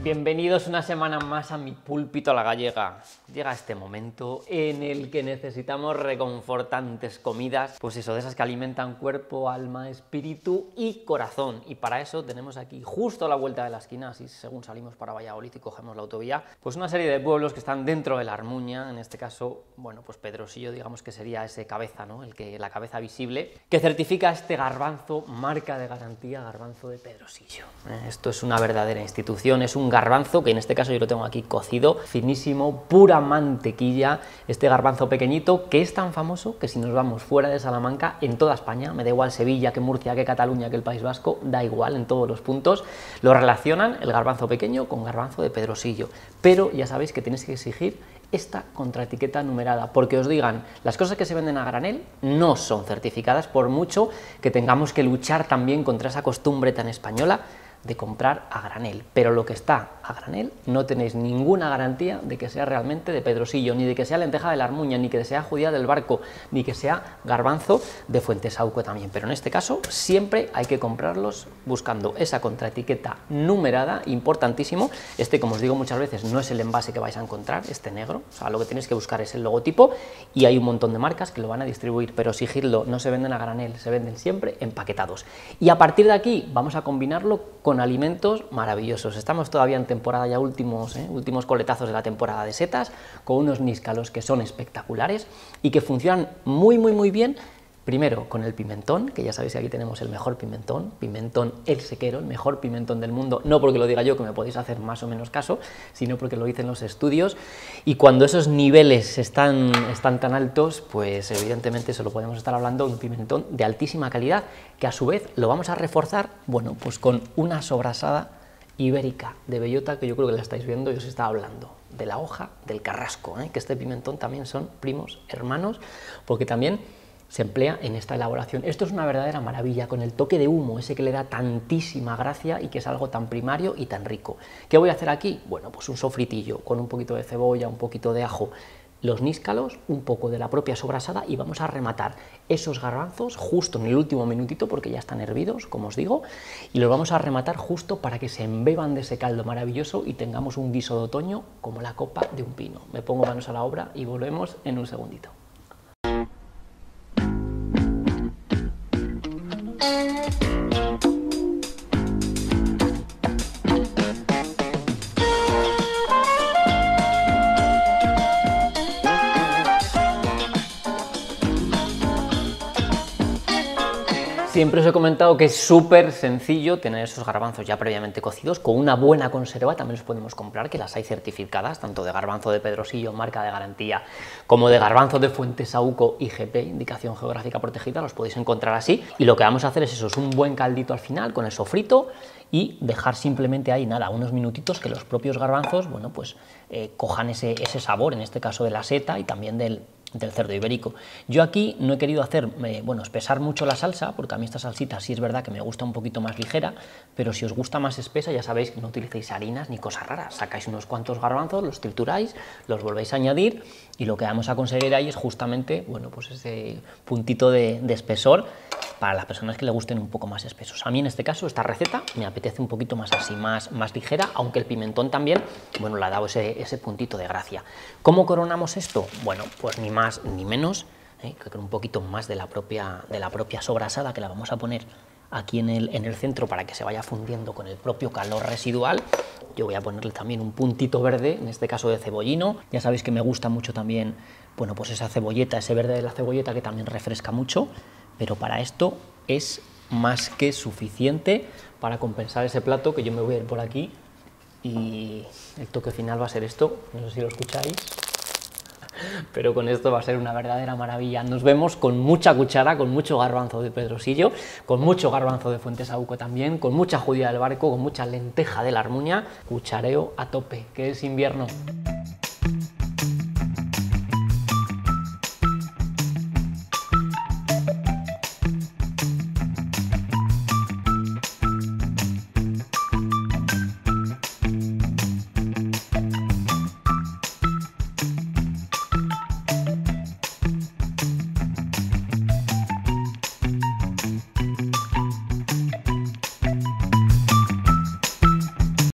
Bienvenidos una semana más a mi púlpito a la gallega. Llega este momento en el que necesitamos reconfortantes comidas, pues eso, de esas que alimentan cuerpo, alma, espíritu y corazón. Y para eso tenemos aquí, justo a la vuelta de la esquina, así según salimos para Valladolid y cogemos la autovía, pues una serie de pueblos que están dentro de la Armuña, en este caso, bueno, pues Pedrosillo, digamos que sería ese cabeza, ¿no? La cabeza visible, que certifica este garbanzo, marca de garantía, garbanzo de Pedrosillo. Esto es una verdadera institución, es un garbanzo, que en este caso yo lo tengo aquí cocido, finísimo, pura mantequilla, este garbanzo pequeñito que es tan famoso que si nos vamos fuera de Salamanca, en toda España, me da igual Sevilla, que Murcia, que Cataluña, que el País Vasco, da igual, en todos los puntos, lo relacionan el garbanzo pequeño con garbanzo de Pedrosillo, pero ya sabéis que tenéis que exigir esta contraetiqueta numerada, porque os digan, las cosas que se venden a granel no son certificadas, por mucho que tengamos que luchar también contra esa costumbre tan española de comprar a granel, pero lo que está a granel no tenéis ninguna garantía de que sea realmente de Pedrosillo, ni de que sea lenteja de la Armuña, ni que sea judía del Barco, ni que sea garbanzo de Fuentesauco también, pero en este caso siempre hay que comprarlos buscando esa contraetiqueta numerada, importantísimo. Este, como os digo muchas veces, no es el envase que vais a encontrar, este negro, o sea, lo que tenéis que buscar es el logotipo, y hay un montón de marcas que lo van a distribuir, pero exigidlo, no se venden a granel, se venden siempre empaquetados. Y a partir de aquí vamos a combinarlo con alimentos maravillosos. Estamos todavía en temporada, ya últimos coletazos de la temporada de setas, con unos níscalos que son espectaculares y que funcionan muy bien. Primero con el pimentón, que ya sabéis que aquí tenemos el mejor pimentón, pimentón El Sequero, el mejor pimentón del mundo, no porque lo diga yo, que me podéis hacer más o menos caso, sino porque lo dicen los estudios, y cuando esos niveles están tan altos, pues evidentemente solo podemos estar hablando de un pimentón de altísima calidad, que a su vez lo vamos a reforzar, bueno, pues con una sobrasada ibérica de bellota, que yo creo que la estáis viendo y os está hablando de la hoja del carrasco, que este pimentón también son primos hermanos, porque también se emplea en esta elaboración. Esto es una verdadera maravilla, con el toque de humo, ese que le da tantísima gracia y que es algo tan primario y tan rico. ¿Qué voy a hacer aquí? Bueno, pues un sofritillo con un poquito de cebolla, un poquito de ajo, los níscalos, un poco de la propia sobrasada, y vamos a rematar esos garbanzos justo en el último minutito, porque ya están hervidos, como os digo, y los vamos a rematar justo para que se embeban de ese caldo maravilloso y tengamos un guiso de otoño como la copa de un pino. Me pongo manos a la obra y volvemos en un segundito. Siempre os he comentado que es súper sencillo tener esos garbanzos ya previamente cocidos, con una buena conserva también los podemos comprar, que las hay certificadas, tanto de garbanzo de Pedrosillo, marca de garantía, como de garbanzo de Fuentesauco, IGP, indicación geográfica protegida, los podéis encontrar así. Y lo que vamos a hacer es eso, es un buen caldito al final con el sofrito, y dejar simplemente ahí, nada, unos minutitos que los propios garbanzos, bueno, pues cojan ese sabor, en este caso de la seta y también del cerdo ibérico. Yo aquí no he querido hacer, bueno, espesar mucho la salsa, porque a mí esta salsita sí es verdad que me gusta un poquito más ligera, pero si os gusta más espesa, ya sabéis que no utilicéis harinas ni cosas raras, sacáis unos cuantos garbanzos, los trituráis, los volvéis a añadir, y lo que vamos a conseguir ahí es justamente, bueno, pues ese puntito de espesor para las personas que le gusten un poco más espesos. A mí en este caso esta receta me apetece un poquito más así, más ligera, aunque el pimentón también, bueno, le ha dado ese puntito de gracia. ¿Cómo coronamos esto? Bueno, pues ni más ni menos, que con un poquito más de la propia sobrasada, que la vamos a poner aquí en el centro para que se vaya fundiendo con el propio calor residual. Yo voy a ponerle también un puntito verde, en este caso de cebollino. Ya sabéis que me gusta mucho también, bueno, pues esa cebolleta, ese verde de la cebolleta, que también refresca mucho, pero para esto es más que suficiente para compensar ese plato, que yo me voy a ir por aquí, y el toque final va a ser esto, no sé si lo escucháis, pero con esto va a ser una verdadera maravilla. Nos vemos con mucha cuchara, con mucho garbanzo de Pedrosillo, con mucho garbanzo de Fuentesauco también, con mucha judía del Barco, con mucha lenteja de la Armuña, cuchareo a tope, que es invierno.